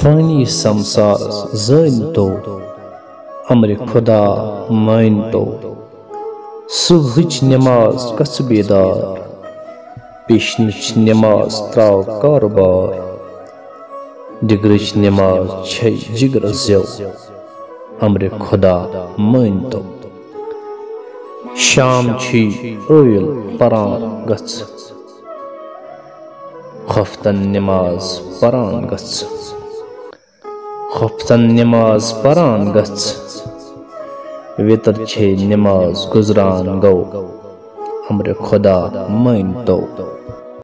फानी संसार ज़ानतो अमर खुदा मानतो सुबहच नमाज कस बेदार पेशनच नमाज त्राव कारबार डिगरच नमाज छै जिगर ज़्यो अमर खुदा मानतो शाम छी ओयल परान गच खफ्तन नमाज परान गच खफ्तन नमाज परान गच वितर छे नमाज गुजरान गो अमर खुदा मानतो।